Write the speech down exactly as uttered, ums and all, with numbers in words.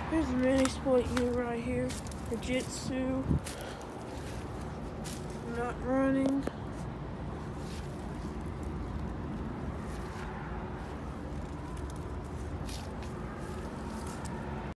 There's a mini split unit right here. Fujitsu. Not running.